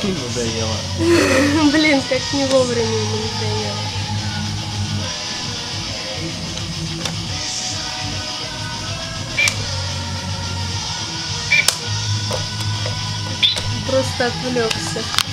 Надоело. Блин, как не вовремя ему надоело. Просто отвлекся.